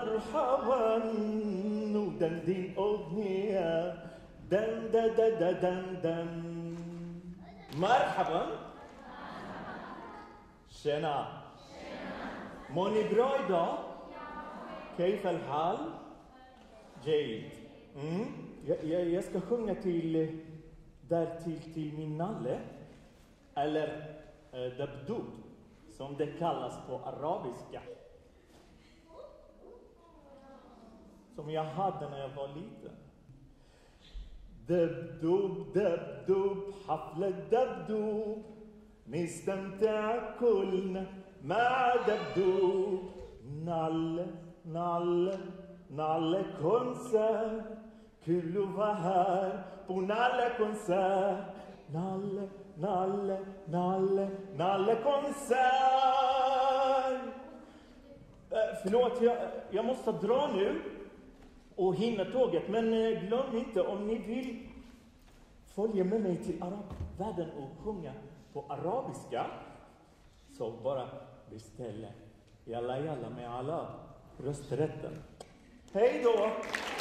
مرحبا ودندن أغنية دن دن دن دن دن. مرحبا. Tjena. Mår ni bra idag? كيف الحال؟ جيد. Jag ska sjunga till min nalle, eller dabdub som det kallas på arabiska, som jag hade när jag var liten. دبدوب دبدوب حفلة دبدوب نستمتع كلنا مع دبدوب. نعلى نعلى نعلى konsert. Kul att vara här på Nalle konsert. Nalle, Nalle, Nalle, Nalle konsert. Förlåt, jag måste dra nu och hinna tåget. Men glöm inte, om ni vill följa med mig till arabvärlden och sjunga på arabiska, så bara beställa Jalla Jalla med alla rösträtten. Hej då!